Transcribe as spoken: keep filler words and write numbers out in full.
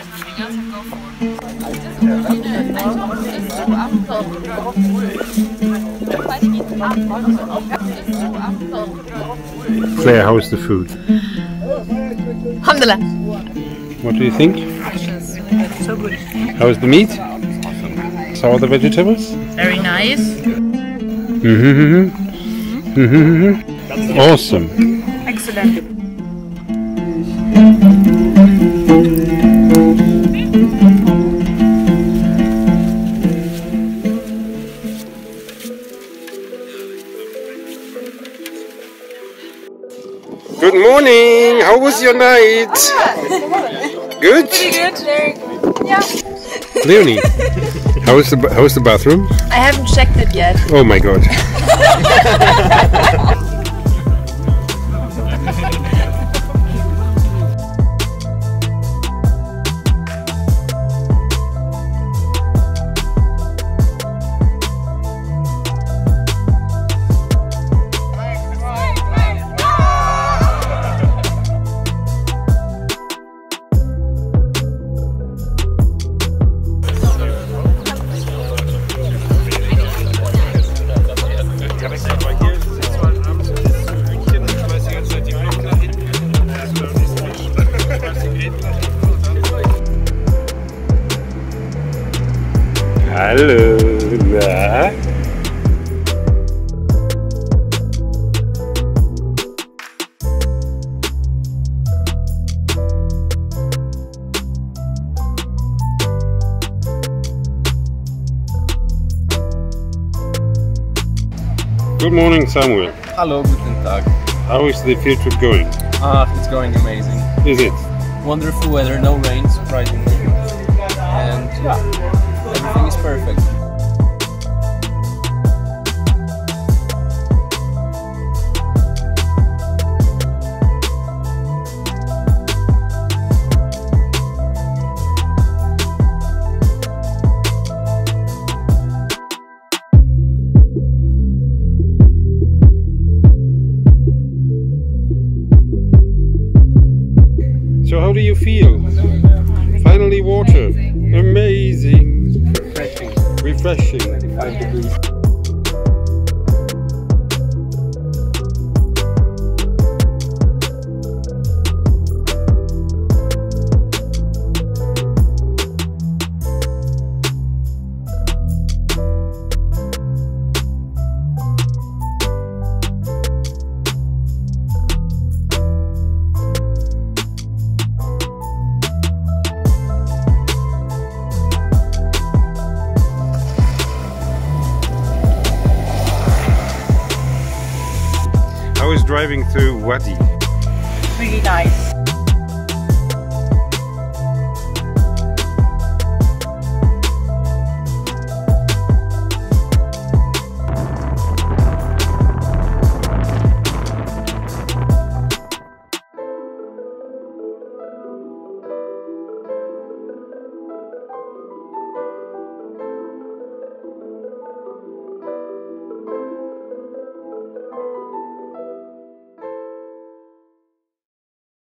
Claire, how is the food? Alhamdulillah. What do you think? So good. How is the meat? How are the vegetables? Very nice. Mm-hmm. Mm-hmm. Awesome. Excellent. Good morning. How was your night? Good. Pretty good. Very good. Yeah. Leonie, how is the how is the bathroom? I haven't checked it yet. Oh my god. Hello, na? Good morning, Samuel. Hello, guten Tag. How is the field trip going? Ah, it's going amazing. Is it? Wonderful weather, no rain, surprisingly. And yeah, everything is perfect. So how do you feel? Finally water. Amazing. Refreshing. Refreshing. twenty-five degrees. How is driving through Wadi? Really nice.